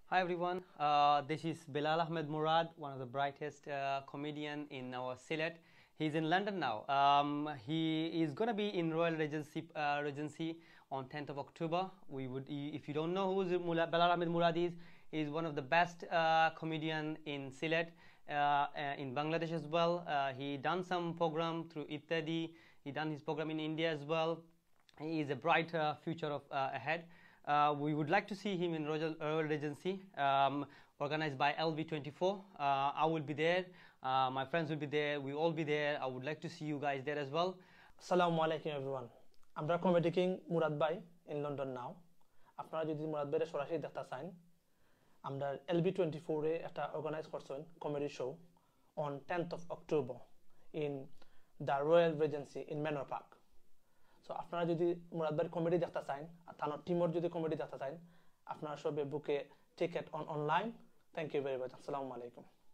Hi everyone, this is Bilal Ahmed Murad, one of the brightest comedian in our Sylhet. He's in London now. He is going to be in Royal Regency on 10th of October. If you don't know who Bilal Ahmed Murad is, he's one of the best comedian in Sylhet, in Bangladesh as well. He done some program through Ittadi. He done his program in India as well. He is a bright future ahead. We would like to see him in Royal Regency, organized by LV24. I will be there. My friends will be there. We all be there. I would like to see you guys there as well. Assalamu alaikum everyone. আমরা comedy king Murad ভাই in London নাও। আপনারা যদি মুরাদ ভাইয়ের সরাসরি দেখতে চান, আমরা LV24 এ একটা অর্গানাইজ করছেন comedy show on 10th of October in the Royal Regency in Manor Park. So আপনারা যদি মুরাদ ভাইয়ের কমেডি দেখতে চান, তার টিমর যদি কমেডি দেখতে চান, আপনারা সবে বুকে ticket online. Thank you very much. আসসালামু আলাইকুম।